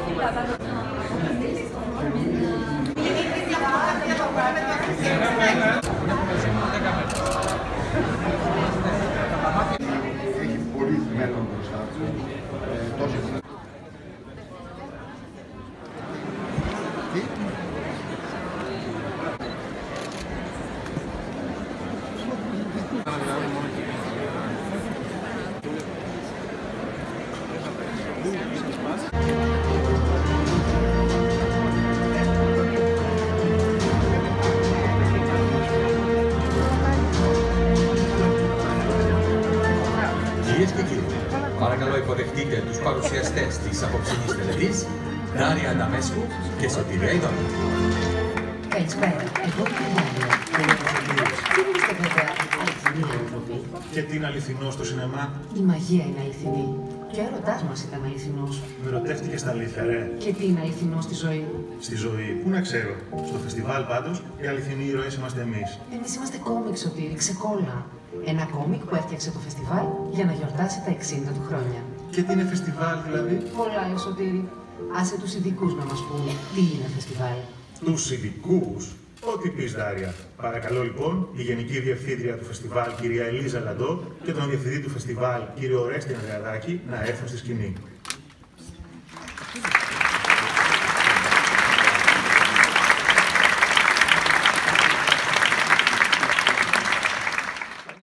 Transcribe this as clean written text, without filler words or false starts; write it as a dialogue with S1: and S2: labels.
S1: Έχει πολύ μέλλον μπροστά του.
S2: Κυρίες και κύριοι, παρακαλώ υποδεχτείτε τους παρουσιαστές της απόψινής τελετής, Ντάρια Ανταμέσκου και Σωτηρία Ιδώνη.
S3: Καλησπέρα, εγώ είμαι η Ντάρια. Δεν είστε βέβαια αληθινοί άνθρωποι.
S4: Και τι είναι αληθινό στο σινεμά?
S3: Η μαγεία είναι αληθινή. Και ο έρωτάς μας ήταν αληθινός.
S4: Με ρωτεύτηκε στα αλήθεια, ρε.
S3: Και τι είναι αληθινό στη ζωή?
S4: Στη ζωή, πού να ξέρω. Στο φεστιβάλ πάντως, οι αληθινοί ήρωες είμαστε εμείς.
S3: Εμείς είμαστε κόμικ, Σωτήρη, ξεκόλα. Ένα κόμικ που έφτιαξε το φεστιβάλ για να γιορτάσει τα 60 του χρόνια.
S4: Και τι είναι φεστιβάλ, δηλαδή?
S3: Πολλά, Σωτήρη. Άσε τους ειδικούς να μας πούν τι είναι φεστιβάλ.
S4: Τους ειδικούς? Ό,τι πεις, Ντάρια. Παρακαλώ λοιπόν η Γενική Διευθύντρια του Φεστιβάλ, κυρία Ελίζα Λαντό, και τον Διευθυντή του Φεστιβάλ, κύριο Ορέστη Ανδρεαδάκη, να έρθουν στη σκηνή.